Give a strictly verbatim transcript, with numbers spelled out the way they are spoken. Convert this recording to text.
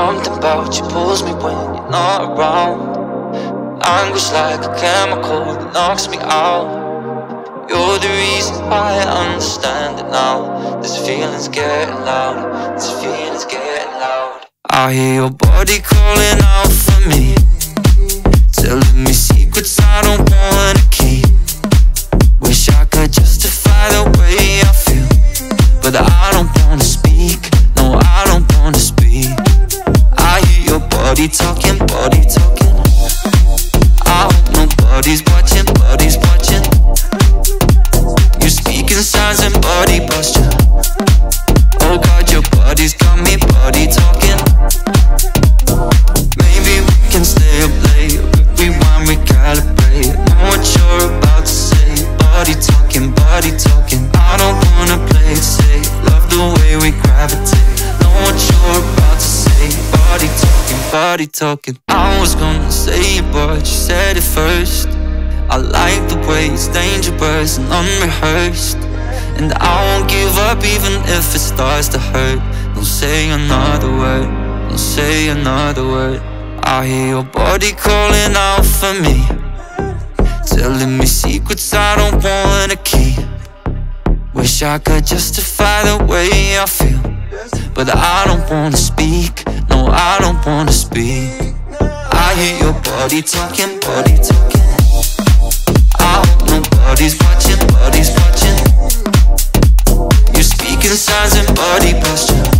Something about you pulls me when you're not around. Anguish like a chemical that knocks me out. You're the reason why I understand it now. This feeling's getting loud, this feeling's getting loud. I hear your body calling out for me, telling me secrets I don't wanna keep. Wish I could justify the way I feel, but I don't wanna speak, no I don't wanna speak. I hear your body talking, body talking. I hope nobody's watching, body's watching. You speak in signs and body posture. Oh God, your body's got me body talking. Maybe we can stay up late, rewind, recalibrate. Know what you're about to say. Body talking, body talking. I don't wanna play it safe. Love the way we gravitate. Know what you're about to say. Body talking, body talking. I was gonna say it, but you said it first. I like the way it's dangerous and unrehearsed, and I won't give up even if it starts to hurt. Don't say another word, don't say another word. I hear your body calling out for me, telling me secrets I don't wanna keep. Wish I could justify the way I feel, but I don't wanna speak, no I don't wanna speak. I hear your body talking, body talking. I hope nobody's watching, body's watching. You speak in signs and body posture.